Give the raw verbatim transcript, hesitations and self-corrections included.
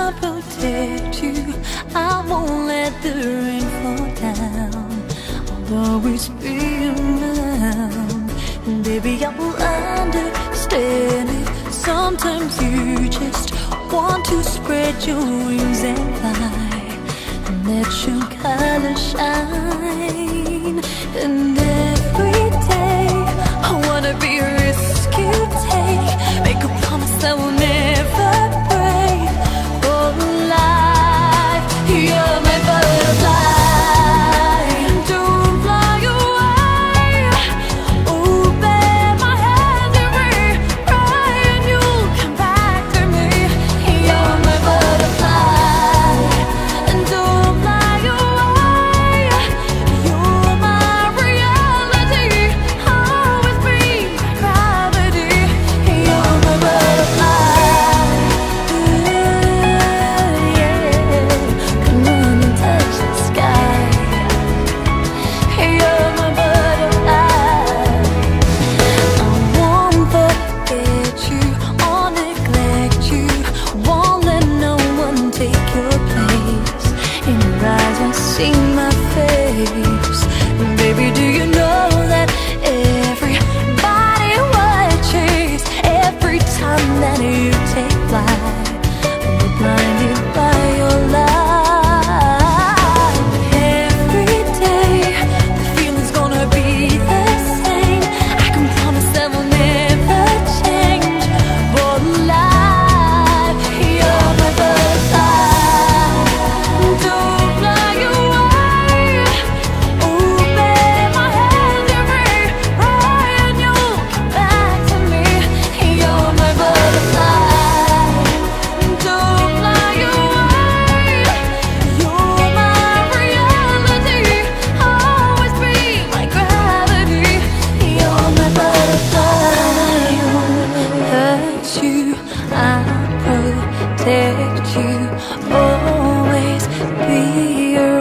I'll protect you. I won't let the rain fall down. I'll always be around. And baby, I will understand it. Sometimes you just want to spread your wings and fly, and let your colors shine. And every day I wanna be a risk you take. Make a promise that will never break. For life, you're my butterfly. Don't fly away. Oh, bear my hand and right, and you'll come back to me. You're my butterfly. And don't fly away. You're my reality. Always be my gravity. You're my butterfly. Yeah. Come on and touch the sky. You're my butterfly. I won't forget you or neglect you. Won't let no one take your place. In your eyes I see my face. Baby, do you know that everybody watches every time that you take flight? We're blinded by your light. Every day the feeling's gonna be the same. I can promise that will never change. For life, you're my butterfly. Don't fly away. Oh, bear my hand and right, and you'll come back to me. You're my butterfly. Don't fly away. You're my reality. Always be my gravity. You're my butterfly. I won't hurt you. I'll protect you. Always be around.